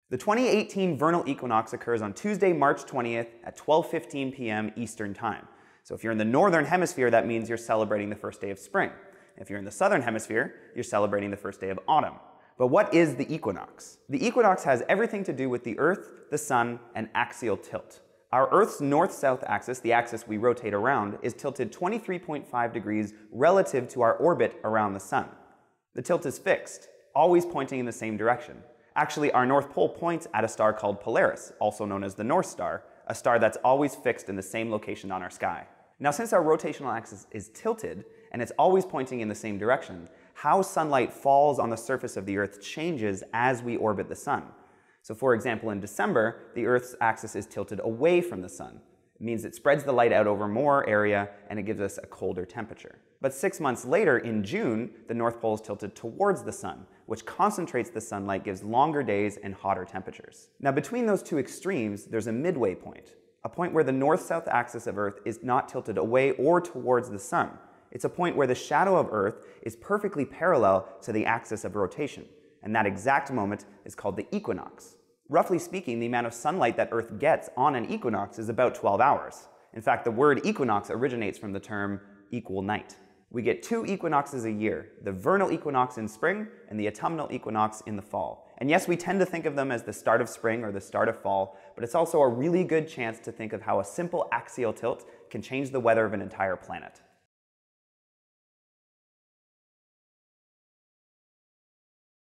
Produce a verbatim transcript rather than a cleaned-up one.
The twenty eighteen vernal equinox occurs on Tuesday, March twentieth at twelve fifteen p m Eastern Time. So if you're in the Northern Hemisphere, that means you're celebrating the first day of spring. If you're in the Southern Hemisphere, you're celebrating the first day of autumn. But what is the equinox? The equinox has everything to do with the Earth, the Sun, and axial tilt. Our Earth's north-south axis, the axis we rotate around, is tilted twenty-three point five degrees relative to our orbit around the Sun. The tilt is fixed, always pointing in the same direction. Actually, our North Pole points at a star called Polaris, also known as the North Star, a star that's always fixed in the same location on our sky. Now, since our rotational axis is tilted, and it's always pointing in the same direction, how sunlight falls on the surface of the Earth changes as we orbit the Sun. So for example, in December, the Earth's axis is tilted away from the Sun. It means it spreads the light out over more area, and it gives us a colder temperature. But six months later, in June, the North Pole is tilted towards the Sun, which concentrates the sunlight, gives longer days and hotter temperatures. Now, between those two extremes, there's a midway point, a point where the north-south axis of Earth is not tilted away or towards the Sun. It's a point where the shadow of Earth is perfectly parallel to the axis of rotation, and that exact moment is called the equinox. Roughly speaking, the amount of sunlight that Earth gets on an equinox is about twelve hours. In fact, the word equinox originates from the term equal night. We get two equinoxes a year, the vernal equinox in spring and the autumnal equinox in the fall. And yes, we tend to think of them as the start of spring or the start of fall, but it's also a really good chance to think of how a simple axial tilt can change the weather of an entire planet.